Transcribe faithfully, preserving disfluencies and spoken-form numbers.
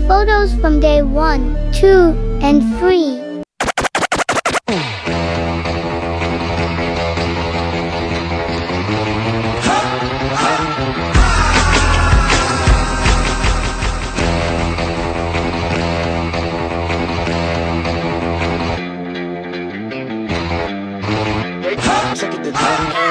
Photos from day one, two, and three. Check it the